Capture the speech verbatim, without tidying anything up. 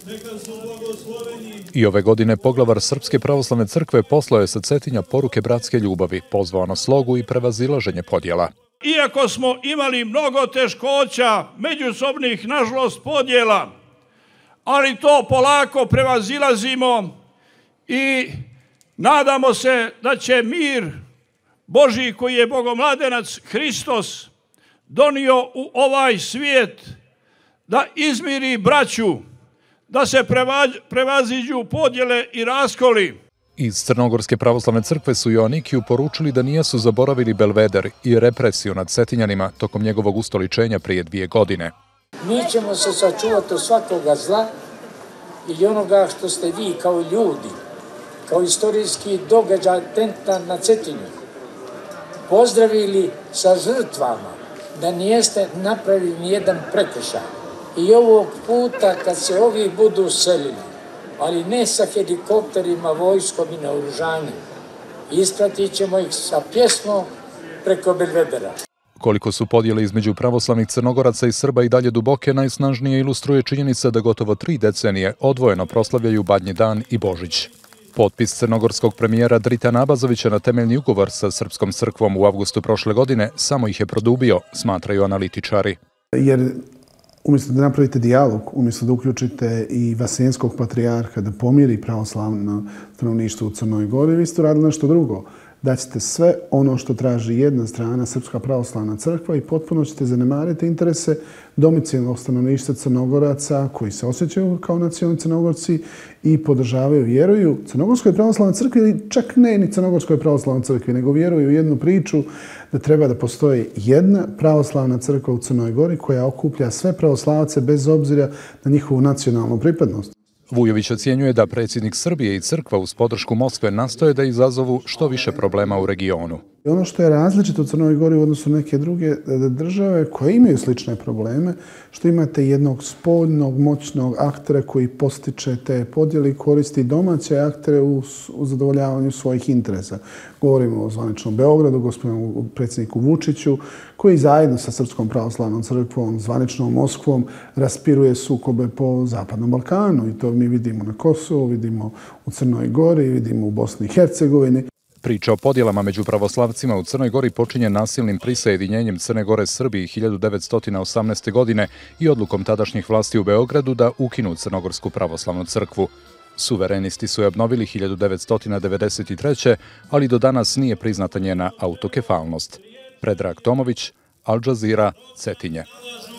I ove godine poglavar Srpske pravoslavne crkve poslao je sa Cetinja poruke bratske ljubavi, pozvao na slogu i prevazilaženje podjela. Iako smo imali mnogo teškoća, međusobnih, nažalost, podjela, ali to polako prevazilazimo i nadamo se da će mir Božji koji je Bogomladenac Hristos donio u ovaj svijet da izmiri braću, da se prevaziđu podjele i raskoli. Iz Crnogorske pravoslavne crkve su Joannikiju poručili da nijesu zaboravili Belveder i represiju nad Cetinjanima tokom njegovog ustoličenja prije dvije godine. Mi ćemo se sačuvati od svakoga zla i onoga što ste vi kao ljudi, kao istorijski događaj atentat na Cetinju, pozdravili sa žrtvama, da nijeste napravili nijedan prekršaj. I ovog puta kad se ovi budu selili, ali ne sa helikopterima, vojskom i naoružanjem, ispratit ćemo ih sa pjesmom preko Belvedera. Koliko su podjele između pravoslavnih Crnogoraca i Srba i dalje duboke, najsnažnije ilustruje činjenica da gotovo tri decenije odvojeno proslavljaju Badnji dan i Božić. Potpis crnogorskog premijera Dritana Abazovića na temeljni ugovor sa Srpskom crkvom u avgustu prošle godine samo ih je produbio, smatraju analitičari. Jer umjesto da napravite dijalog, umjesto da uključite i Vaseljenskog patrijarha da pomiri pravoslavno stanovništvo u Crnoj Gori, vi ste radili nešto drugo. Da ćete sve ono što traži jedna strana, Srpska pravoslavna crkva, i potpuno ćete zanemariti interese domicilnog stanovništva Crnogoraca koji se osjećaju kao nacionalni Crnogorci i podržavaju, vjeruju Crnogorskoj pravoslavnoj crkvi, ili čak ne ni Crnogorskoj pravoslavnoj crkvi, nego vjeruju u jednu priču da treba da postoji jedna pravoslavna crkva u Crnoj Gori koja okuplja sve pravoslavce bez obzira na njihovu nacionalnu pripadnost. Vujović ocjenjuje da predsjednik Srbije i crkva uz podršku Moskve nastoje da izazovu što više problema u regionu. Ono što je različito u Crnoj Gori u odnosu na neke druge države koje imaju slične probleme, što imate jednog spoljnog, moćnog aktera koji postiče te podjele i koristi domaće aktere u, u zadovoljavanju svojih interesa. Govorimo o zvaničnom Beogradu, gospodinu predsjedniku Vučiću, koji zajedno sa Srpskom pravoslavnom crkvom, zvaničnom Moskvom, raspiruje sukobe po Zapadnom Balkanu. I to mi vidimo na Kosovu, vidimo u Crnoj Gori, vidimo u Bosni i Hercegovini. Priča o podjelama među pravoslavcima u Crnoj Gori počinje nasilnim prisajedinjenjem Crne Gore Srbiji hiljadu devetsto osamnaeste. godine i odlukom tadašnjih vlasti u Beogradu da ukinu Crnogorsku pravoslavnu crkvu. Suverenisti su je obnovili hiljadu devetsto devedeset treće. ali do danas nije priznata njena autokefalnost. Predrag Tomović, Al Jazeera, Cetinje.